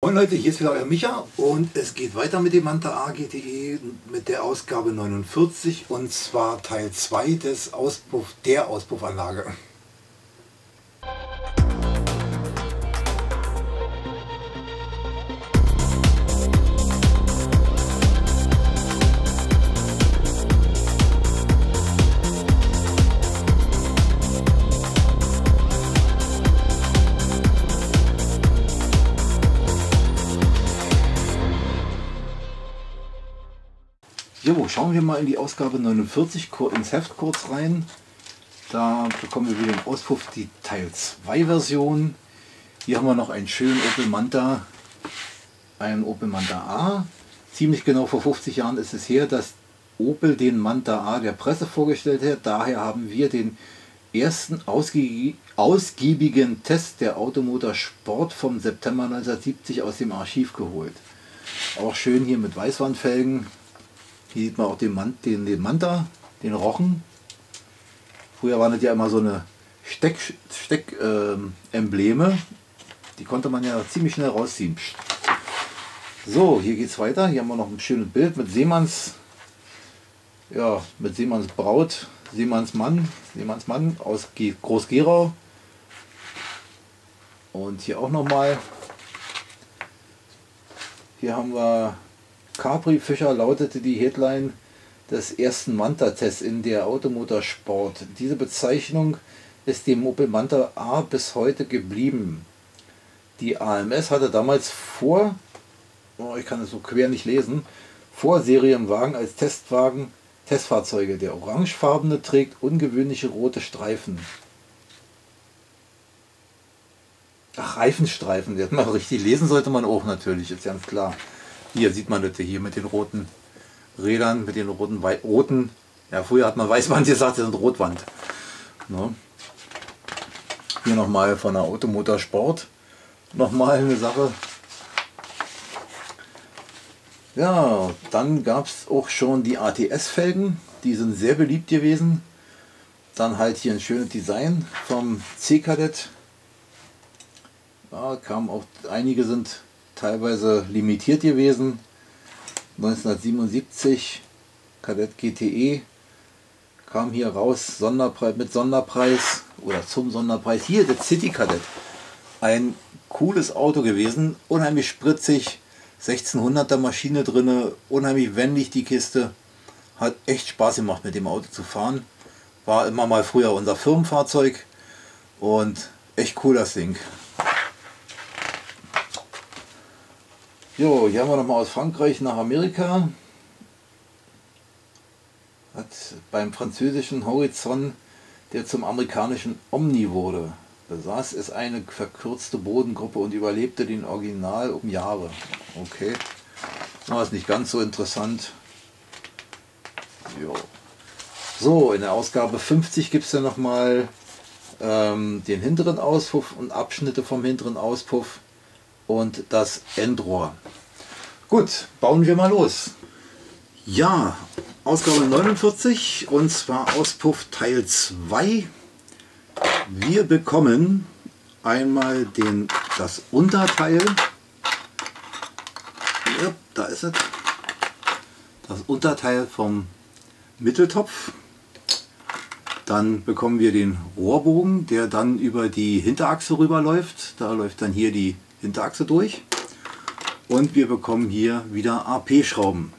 Moin Leute, hier ist wieder euer Micha und es geht weiter mit dem Manta A GTE mit der Ausgabe 49 und zwar Teil 2 des der Auspuffanlage. So, schauen wir mal in die Ausgabe 49 ins Heft kurz rein. Da bekommen wir wieder im Auspuff die Teil 2 Version. Hier haben wir noch einen schönen Opel Manta, einen Opel Manta A. Ziemlich genau vor 50 Jahren ist es her, dass Opel den Manta A der Presse vorgestellt hat. Daher haben wir den ersten ausgiebigen Test der Automotor Sport vom September 1970 aus dem Archiv geholt. Auch schön hier mit Weißwandfelgen. Hier sieht man auch den Manta, den Rochen. Früher waren das ja immer so eine Embleme. Die konnte man ja ziemlich schnell rausziehen. So, hier geht es weiter. Hier haben wir noch ein schönes Bild mit Seemanns, ja, mit Seemanns Braut, Seemannsmann aus Groß-Gerau. Und hier auch nochmal. Hier haben wir Capri Fischer, lautete die Headline des ersten Manta-Tests in der Automotor Sport. Diese Bezeichnung ist dem Opel Manta A bis heute geblieben. Die AMS hatte damals ich kann es so quer nicht lesen, Serienwagen als Testfahrzeuge. Der orangefarbene trägt ungewöhnliche rote Streifen. Ach, Reifenstreifen, das mal richtig lesen sollte man auch natürlich, ist ganz klar. Hier sieht man das hier mit den roten Rädern, mit den roten, ja, früher hat man Weißwand gesagt, das sind Rotwand. Ne? Hier nochmal von der Automotor Sport, nochmal eine Sache. Ja, dann gab es auch schon die ATS-Felgen, die sind sehr beliebt gewesen. Dann halt hier ein schönes Design vom C-Kadett. Ja, kamen auch, einige sind teilweise limitiert gewesen. 1977 Kadett GTE kam hier raus, mit Sonderpreis oder zum Sonderpreis. Hier der City Kadett, ein cooles Auto gewesen, unheimlich spritzig, 1600er Maschine drinne, unheimlich wendig die Kiste, hat echt Spaß gemacht mit dem Auto zu fahren, war immer mal früher unser Firmenfahrzeug und echt cool das Ding. Jo, hier haben wir nochmal aus Frankreich nach Amerika. Hat beim französischen Horizont, der zum amerikanischen Omni wurde, besaß es eine verkürzte Bodengruppe und überlebte den Original um Jahre. Okay, das ist nicht ganz so interessant. Jo. So, in der Ausgabe 50 gibt es ja nochmal den hinteren Auspuff und Abschnitte vom hinteren Auspuff und das Endrohr. Gut, bauen wir mal los. Ja, Ausgabe 49 und zwar Auspuff Teil 2. Wir bekommen einmal das Unterteil. Ja, da ist es. Das Unterteil vom Mitteltopf. Dann bekommen wir den Rohrbogen, der dann über die Hinterachse rüberläuft. Da läuft dann hier die Hinterachse durch. Und wir bekommen hier wieder AP-Schrauben.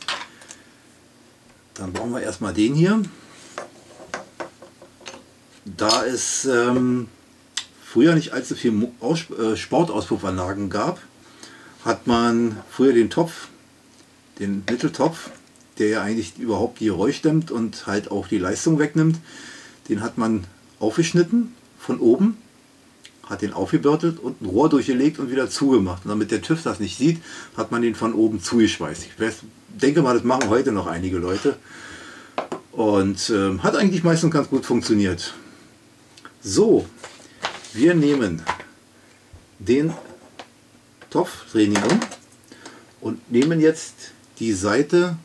Dann brauchen wir erstmal den hier. Da es früher nicht allzu viel Sportauspuffanlagen gab, hat man früher den Mitteltopf, der ja eigentlich überhaupt die Geräusch dämmt und halt auch die Leistung wegnimmt, den hat man aufgeschnitten von oben, hat den aufgebürstelt und ein Rohr durchgelegt und wieder zugemacht. Und damit der TÜV das nicht sieht, hat man den von oben zugeschweißt. Ich denke mal, das machen heute noch einige Leute. Und hat eigentlich meistens ganz gut funktioniert. So, wir nehmen den Topf, drehen ihn um und nehmen jetzt die Seite,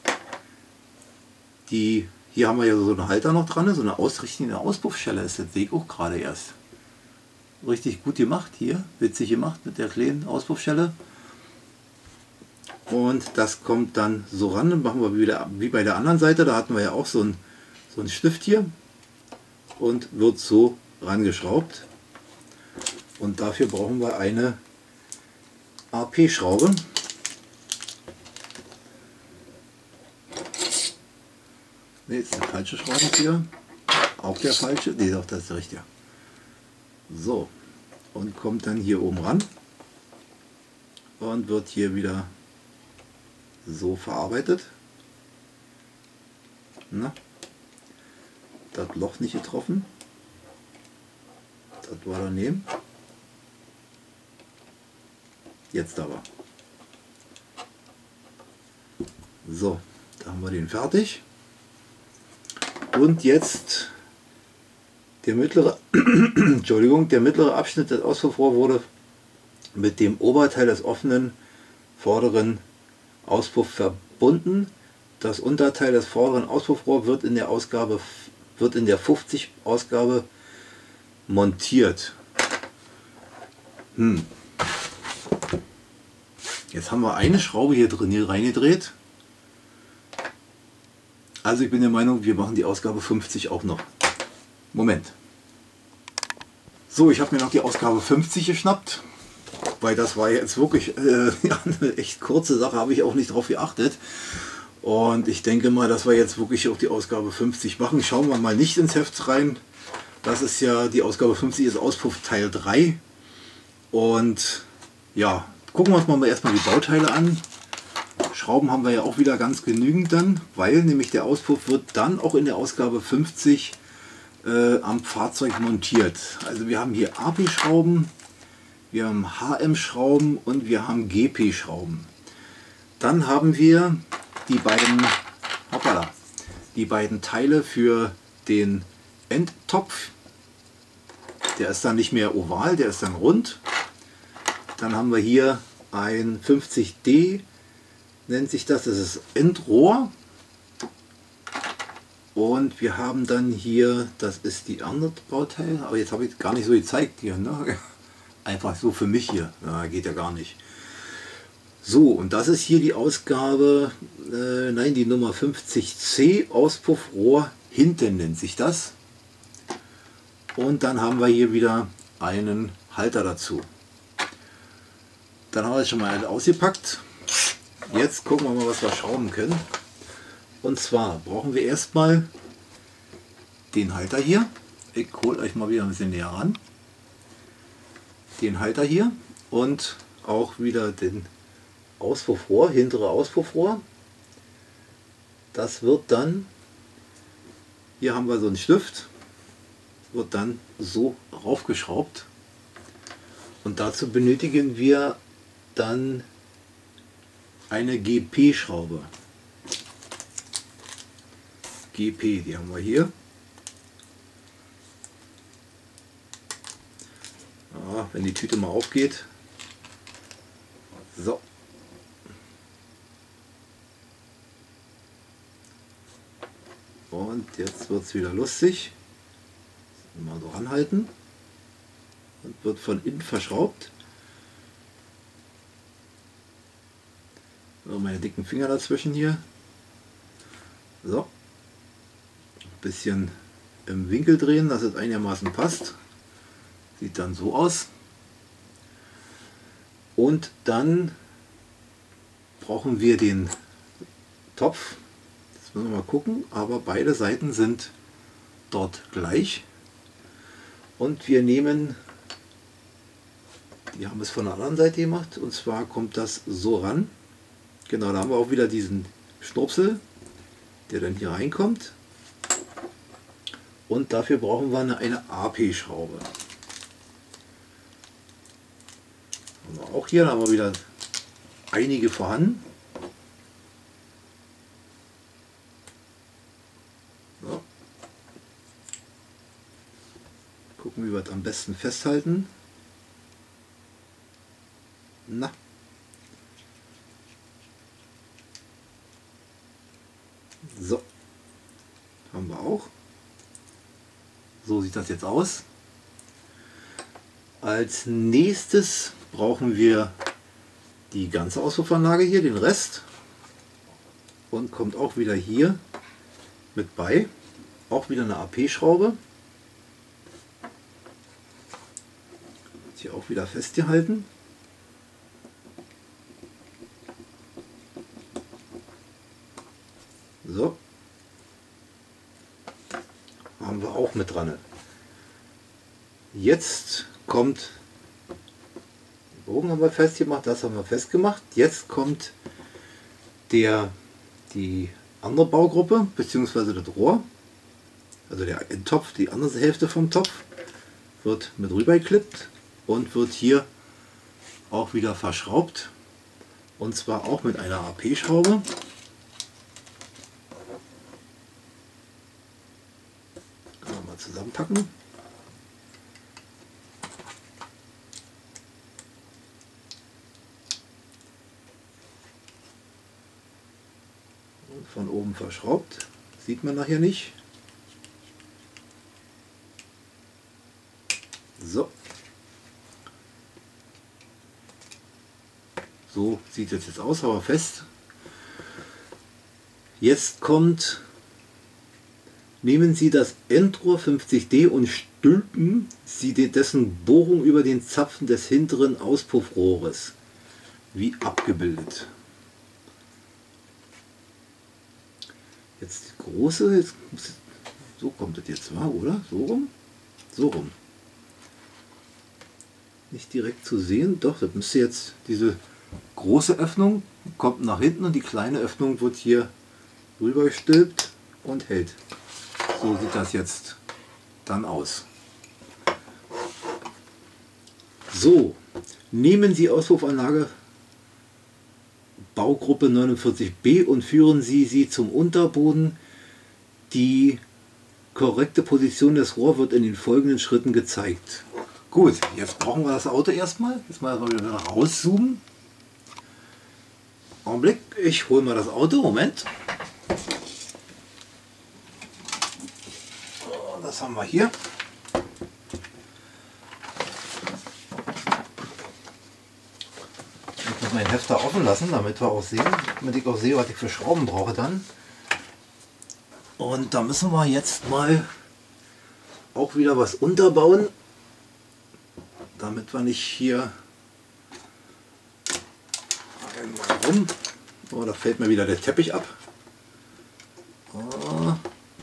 hier haben wir ja so einen Halter noch dran, so eine ausrichtende Auspuffschelle ist das, sehe ich auch gerade erst. richtig gut gemacht hier, witzig gemacht mit der kleinen Auspuffstelle. Und das kommt dann so ran, dann machen wir wieder wie bei der anderen Seite, da hatten wir ja auch so ein Stift hier und wird so rangeschraubt. Und dafür brauchen wir eine AP-Schraube. Ne, ist der falsche Schraubenzieher. Auch der falsche. Ne, doch, das ist der richtige. So, und kommt dann hier oben ran und wird hier wieder so verarbeitet. Na, das Loch nicht getroffen. Das war daneben. Jetzt aber. So, da haben wir den fertig. Und jetzt der mittlere, Entschuldigung, der mittlere Abschnitt des Auspuffrohrs wurde mit dem Oberteil des offenen vorderen Auspuff verbunden. Das Unterteil des vorderen Auspuffrohrs wird in der 50 Ausgabe montiert. Jetzt haben wir eine Schraube hier reingedreht. Also ich bin der Meinung, wir machen die Ausgabe 50 auch noch. Moment. So, ich habe mir noch die Ausgabe 50 geschnappt, weil das war jetzt wirklich ja, eine echt kurze Sache, habe ich auch nicht drauf geachtet. Und ich denke mal, dass wir jetzt wirklich auch die Ausgabe 50 machen. Schauen wir mal nicht ins Heft rein. Das ist ja, die Ausgabe 50 ist Auspuff Teil 3. Und ja, gucken wir uns mal erstmal die Bauteile an. Schrauben haben wir ja auch wieder ganz genügend dann, weil nämlich der Auspuff wird dann auch in der Ausgabe 50 am Fahrzeug montiert. Also wir haben hier AP-Schrauben, wir haben HM-Schrauben und wir haben GP-Schrauben. Dann haben wir die beiden Teile für den Endtopf. Der ist dann nicht mehr oval, der ist dann rund. Dann haben wir hier ein 50D, nennt sich das, das ist Endrohr. Und wir haben dann hier, das ist die andere Bauteil, aber jetzt habe ich gar nicht so gezeigt hier, ne? Einfach so für mich hier, na, geht ja gar nicht. So, und das ist hier die Ausgabe, nein, die Nummer 50C, Auspuffrohr hinten nennt sich das. Und dann haben wir hier wieder einen Halter dazu. Dann haben wir jetzt schon mal ausgepackt. Jetzt gucken wir mal, was wir schrauben können. Und zwar brauchen wir erstmal den Halter hier. Ich hole euch mal wieder ein bisschen näher ran. Den Halter hier und auch wieder den Auspuffrohr, hintere Auspuffrohr. Das wird dann, hier haben wir so einen Stift, wird dann so raufgeschraubt. Und dazu benötigen wir dann eine GP-Schraube. GP, die haben wir hier. Ja, wenn die Tüte mal aufgeht. So. Und jetzt wird es wieder lustig. Mal so anhalten. Und wird von innen verschraubt. So, meine dicken Finger dazwischen hier. So. Ein bisschen im Winkel drehen, dass es einigermaßen passt. Sieht dann so aus. Und dann brauchen wir den Topf. Jetzt müssen wir mal gucken, aber beide Seiten sind dort gleich. Und wir nehmen, wir haben es von der anderen Seite gemacht, und zwar kommt das so ran. Genau, da haben wir auch wieder diesen Schnurpsel, der dann hier reinkommt. Und dafür brauchen wir eine AP-Schraube. Auch hier haben wir wieder einige vorhanden. So. Gucken, wie wir es am besten festhalten. Na. So. Haben wir auch. So sieht das jetzt aus. Als nächstes brauchen wir die ganze Auspuffanlage hier, den Rest. Und kommt auch wieder hier mit bei. Auch wieder eine AP-Schraube. Hier auch wieder festgehalten. So. Haben wir auch mit dran. Jetzt kommt, den Bogen haben wir festgemacht, das haben wir festgemacht. Jetzt kommt die andere Baugruppe, beziehungsweise das Rohr, also der Endtopf, die andere Hälfte vom Topf, wird mit rüber geklippt und wird hier auch wieder verschraubt. Und zwar auch mit einer AP-Schraube. Können wir mal zusammenpacken. Von oben verschraubt, sieht man nachher nicht. So. So sieht es jetzt aus, aber fest. Jetzt kommt, nehmen Sie das Endrohr 50D und stülpen Sie dessen Bohrung über den Zapfen des hinteren Auspuffrohres, wie abgebildet. Jetzt die große, so kommt das jetzt, oder? So rum? So rum. Nicht direkt zu sehen, doch, das müsste jetzt, diese große Öffnung kommt nach hinten und die kleine Öffnung wird hier rüber gestülpt und hält. So sieht das jetzt dann aus. So, nehmen Sie Auspuffanlage Baugruppe 49b und führen Sie sie zum Unterboden. Die korrekte Position des Rohrs wird in den folgenden Schritten gezeigt. Gut, jetzt brauchen wir das Auto erstmal. Jetzt mal wieder rauszoomen. Augenblick, ich hole mal das Auto. Moment. Das haben wir hier. Ich muss meinen Hefter offen lassen, damit wir auch sehen, damit ich auch sehe, was ich für Schrauben brauche dann. Und da müssen wir jetzt mal auch wieder was unterbauen, damit wir nicht hier einmal rum. Oh, da fällt mir wieder der Teppich ab. Oh.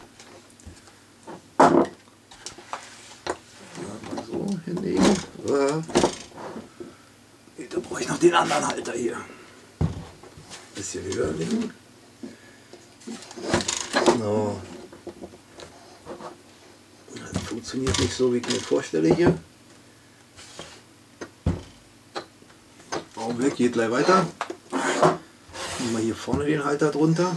Mal so hinlegen. Da brauche ich noch den anderen Halter hier. Bisschen höher legen. So. Das funktioniert nicht so, wie ich mir vorstelle hier. Augenblick, geht gleich weiter. Nehmen wir hier vorne den Halter drunter.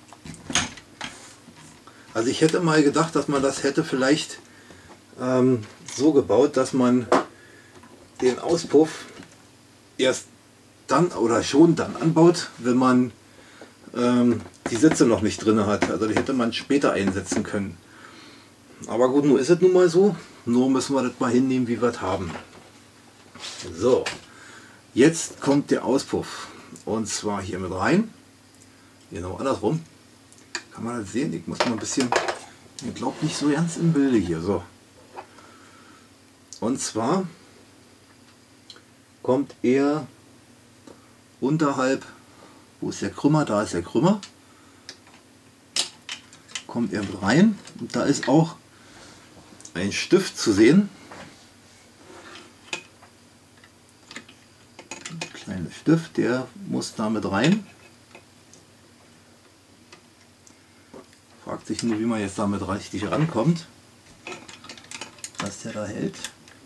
Also ich hätte mal gedacht, dass man das hätte vielleicht so gebaut, dass man den Auspuff erst dann oder schon dann anbaut, wenn man die Sitze noch nicht drin hat. Also die hätte man später einsetzen können. Aber gut, nun ist es nun mal so. Nur müssen wir das mal hinnehmen, wie wir es haben. So, jetzt kommt der Auspuff. Und zwar hier mit rein. Genau andersrum. Kann man das sehen? Ich muss mal ein bisschen, ich glaube nicht so ganz im Bilde hier. So. Und zwar kommt er unterhalb, wo ist der Krümmer? Da ist der Krümmer. Kommt er mit rein und da ist auch ein Stift zu sehen. Ein kleiner Stift, der muss da mit rein. Fragt sich nur, wie man jetzt damit richtig rankommt, was der da hält.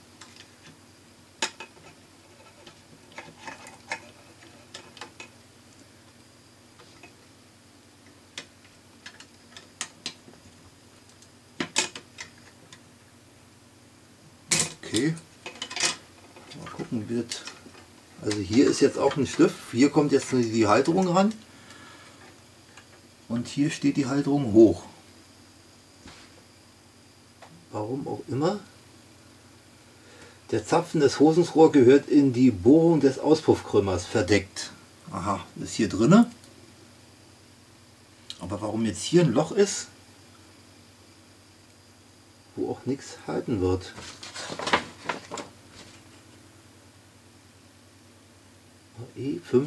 Okay, mal gucken, wie das. Also hier ist jetzt auch ein Stift, hier kommt jetzt die Halterung ran und hier steht die Halterung hoch. Warum auch immer. Der Zapfen des Hosensrohrs gehört in die Bohrung des Auspuffkrümmers verdeckt. Aha, ist hier drinne. Aber warum jetzt hier ein Loch ist, wo auch nichts halten wird. E5.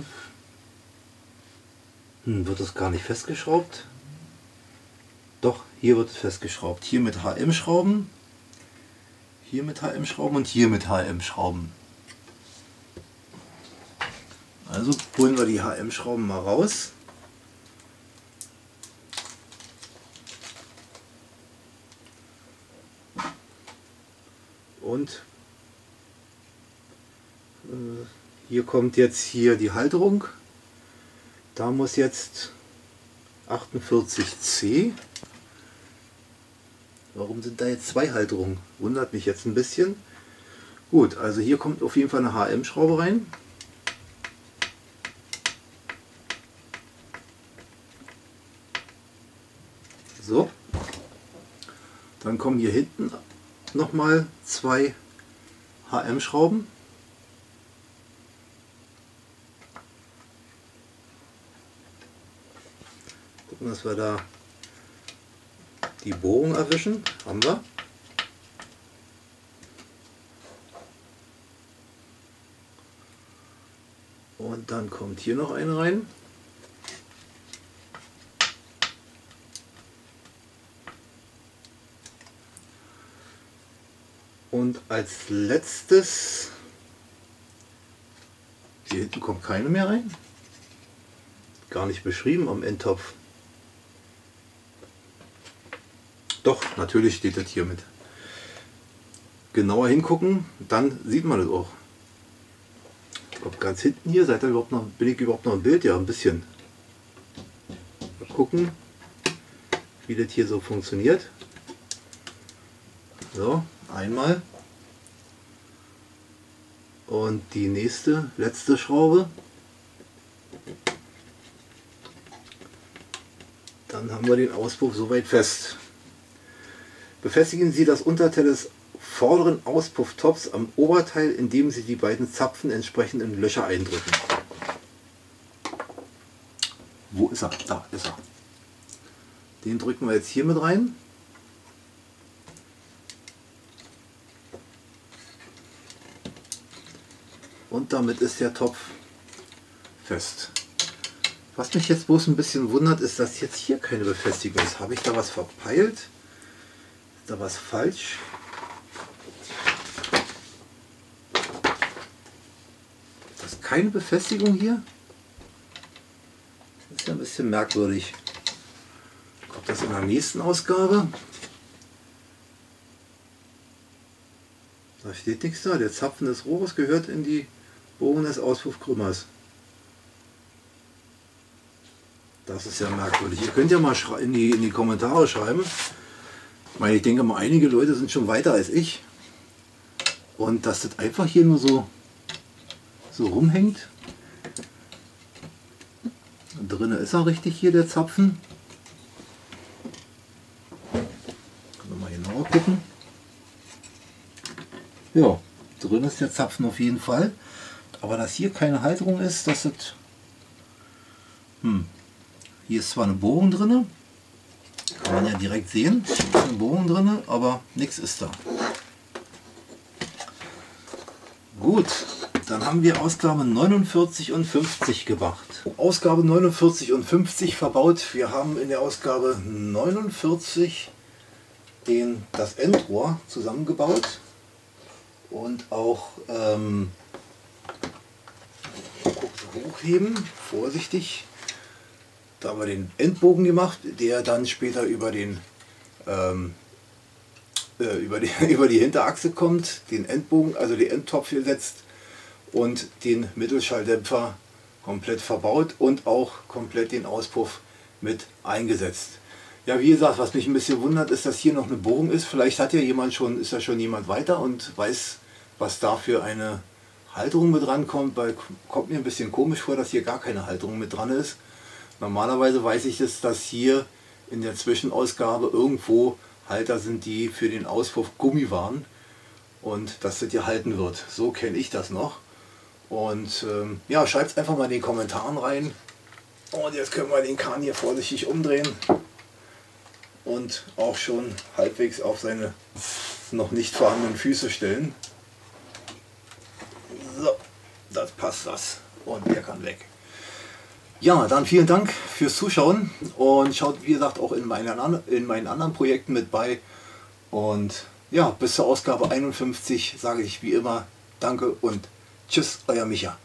Wird das gar nicht festgeschraubt? Doch, hier wird es festgeschraubt. Hier mit HM-Schrauben, hier mit HM-Schrauben und hier mit HM-Schrauben. Also holen wir die HM-Schrauben mal raus. Und hier kommt jetzt hier die Halterung. Da muss jetzt 48C. Warum sind da jetzt zwei Halterungen? Wundert mich jetzt ein bisschen. Gut, also hier kommt auf jeden Fall eine HM-Schraube rein. So. Dann kommen hier hinten nochmal zwei HM-Schrauben. Gucken, dass wir da die Bohrung erwischen. Haben wir. Und dann kommt hier noch eine rein. Und als letztes, hier hinten kommt keine mehr rein. Gar nicht beschrieben am Endtopf. Doch, natürlich steht das hier mit. Genauer hingucken, dann sieht man das auch. Ob ganz hinten hier, seid ihr überhaupt noch, bin ich überhaupt noch im Bild? Ja, ein bisschen. Mal gucken, wie das hier so funktioniert. So, einmal. Und die nächste, letzte Schraube. Dann haben wir den Auspuff soweit fest. Befestigen Sie das Unterteil des vorderen Auspufftopfs am Oberteil, indem Sie die beiden Zapfen entsprechend in Löcher eindrücken. Wo ist er? Da ist er. Den drücken wir jetzt hier mit rein. Und damit ist der Topf fest. Was mich jetzt bloß ein bisschen wundert, ist, dass jetzt hier keine Befestigung ist. Habe ich da was verpeilt? Ist da was falsch? Das ist keine Befestigung hier? Das ist ja ein bisschen merkwürdig. Kommt das in der nächsten Ausgabe? Da steht nichts da. Der Zapfen des Rohres gehört in die Bohrung des Auspuffkrümmers. Das ist ja merkwürdig. Ihr könnt ja mal in die Kommentare schreiben. Ich denke mal, einige Leute sind schon weiter als ich. Und dass das einfach hier nur so rumhängt. Und drinnen ist er richtig hier, der Zapfen. Können wir mal genauer gucken. Ja, drin ist der Zapfen auf jeden Fall. Aber dass hier keine Halterung ist, das ist... Hier ist zwar eine Bohrung drin, kann man ja direkt sehen, eine Bohrung drin, aber nichts ist da. Gut, dann haben wir Ausgabe 49 und 50 gemacht. Ausgabe 49 und 50 verbaut. Wir haben in der Ausgabe 49 das Endrohr zusammengebaut und auch hochheben, vorsichtig. Da haben wir den Endbogen gemacht, der dann später über die Hinterachse kommt, den Endbogen, also den Endtopf hier setzt und den Mittelschalldämpfer komplett verbaut und auch komplett den Auspuff mit eingesetzt. Ja, wie gesagt, was mich ein bisschen wundert, ist, dass hier noch eine Bohrung ist. Vielleicht hat ja ist ja schon jemand weiter und weiß, was da für eine Halterung mit dran kommt, weil kommt mir ein bisschen komisch vor, dass hier gar keine Halterung mit dran ist. Normalerweise weiß ich, dass hier in der Zwischenausgabe irgendwo Halter sind, die für den Auspuff Gummi waren. und dass das hier halten wird. So kenne ich das noch. Und ja, schreibt es einfach mal in den Kommentaren rein. Und jetzt können wir den Kahn hier vorsichtig umdrehen und auch schon halbwegs auf seine noch nicht vorhandenen Füße stellen. So, das passt das. Und der kann weg. Ja, dann vielen Dank fürs Zuschauen und schaut wie gesagt auch in meinen anderen Projekten mit bei. Und ja, bis zur Ausgabe 51 sage ich wie immer Danke und Tschüss, euer Micha.